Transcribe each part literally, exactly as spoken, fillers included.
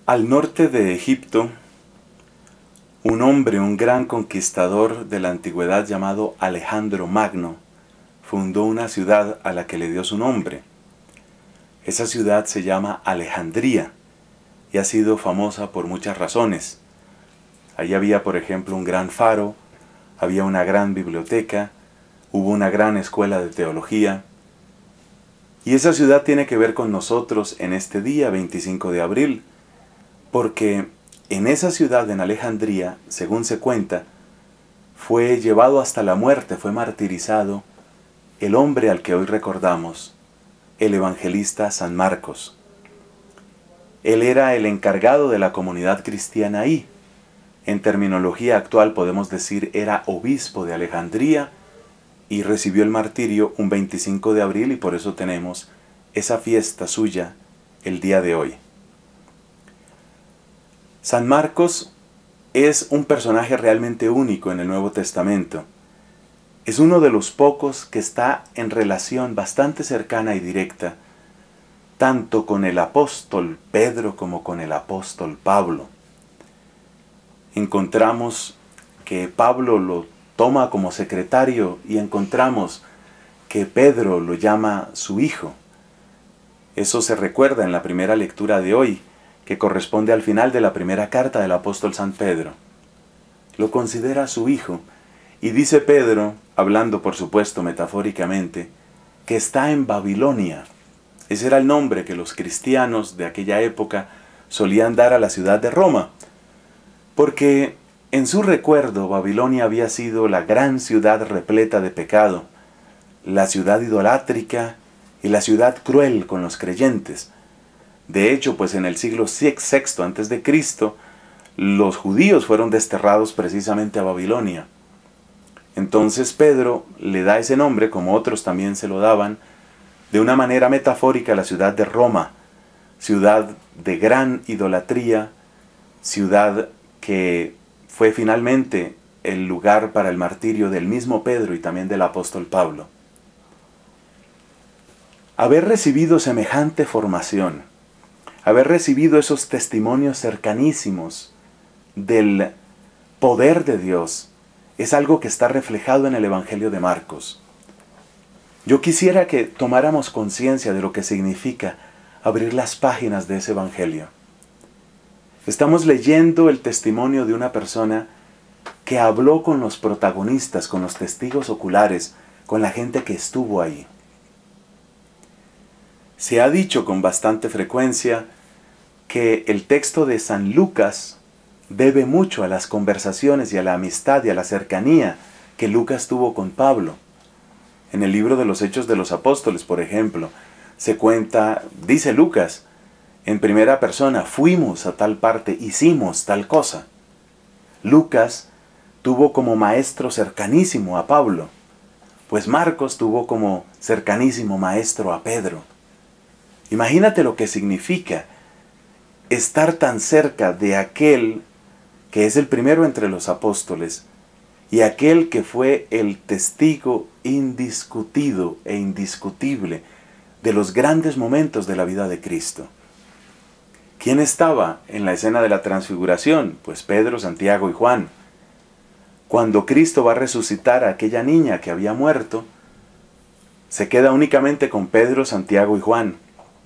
Al norte de Egipto, un hombre, un gran conquistador de la antigüedad llamado Alejandro Magno, fundó una ciudad a la que le dio su nombre. Esa ciudad se llama Alejandría y ha sido famosa por muchas razones. Allí había, por ejemplo, un gran faro, había una gran biblioteca, hubo una gran escuela de teología. Y esa ciudad tiene que ver con nosotros en este día, veinticinco de abril, porque en esa ciudad, en Alejandría, según se cuenta, fue llevado hasta la muerte, fue martirizado el hombre al que hoy recordamos, el evangelista San Marcos. Él era el encargado de la comunidad cristiana ahí. En terminología actual podemos decir era obispo de Alejandría y recibió el martirio un veinticinco de abril y por eso tenemos esa fiesta suya el día de hoy. San Marcos es un personaje realmente único en el Nuevo Testamento. Es uno de los pocos que está en relación bastante cercana y directa, tanto con el apóstol Pedro como con el apóstol Pablo. Encontramos que Pablo lo toma como secretario y encontramos que Pedro lo llama su hijo. Eso se recuerda en la primera lectura de hoy, que corresponde al final de la primera carta del apóstol San Pedro. Lo considera su hijo y dice Pedro, hablando por supuesto metafóricamente, que está en Babilonia. Ese era el nombre que los cristianos de aquella época solían dar a la ciudad de Roma, porque en su recuerdo Babilonia había sido la gran ciudad repleta de pecado, la ciudad idolátrica y la ciudad cruel con los creyentes. De hecho, pues en el siglo sexto antes de Cristo, los judíos fueron desterrados precisamente a Babilonia. Entonces Pedro le da ese nombre, como otros también se lo daban, de una manera metafórica a la ciudad de Roma, ciudad de gran idolatría, ciudad que fue finalmente el lugar para el martirio del mismo Pedro y también del apóstol Pablo. Haber recibido semejante formación, haber recibido esos testimonios cercanísimos del poder de Dios, es algo que está reflejado en el Evangelio de Marcos. Yo quisiera que tomáramos conciencia de lo que significa abrir las páginas de ese Evangelio. Estamos leyendo el testimonio de una persona que habló con los protagonistas, con los testigos oculares, con la gente que estuvo ahí. Se ha dicho con bastante frecuencia que el texto de San Lucas debe mucho a las conversaciones y a la amistad y a la cercanía que Lucas tuvo con Pablo. En el libro de los Hechos de los Apóstoles, por ejemplo, se cuenta, dice Lucas, en primera persona, fuimos a tal parte, hicimos tal cosa. Lucas tuvo como maestro cercanísimo a Pablo, pues Marcos tuvo como cercanísimo maestro a Pedro. Imagínate lo que significa estar tan cerca de aquel que es el primero entre los apóstoles y aquel que fue el testigo indiscutido e indiscutible de los grandes momentos de la vida de Cristo. ¿Quién estaba en la escena de la transfiguración? Pues Pedro, Santiago y Juan. Cuando Cristo va a resucitar a aquella niña que había muerto, se queda únicamente con Pedro, Santiago y Juan.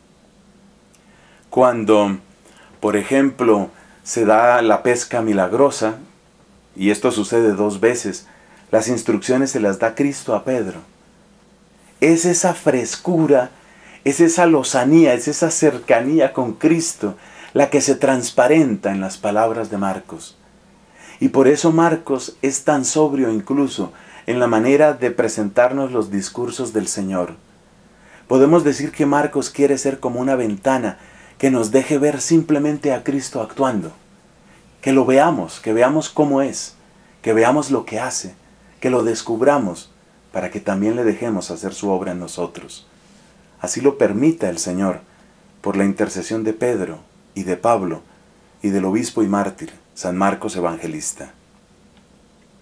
Cuando, por ejemplo, se da la pesca milagrosa, y esto sucede dos veces, las instrucciones se las da Cristo a Pedro. Es esa frescura, es esa lozanía, es esa cercanía con Cristo la que se transparenta en las palabras de Marcos. Y por eso Marcos es tan sobrio incluso en la manera de presentarnos los discursos del Señor. Podemos decir que Marcos quiere ser como una ventana que nos deje ver simplemente a Cristo actuando. Que lo veamos, que veamos cómo es, que veamos lo que hace, que lo descubramos, para que también le dejemos hacer su obra en nosotros. Así lo permita el Señor, por la intercesión de Pedro y de Pablo y del obispo y mártir, San Marcos Evangelista.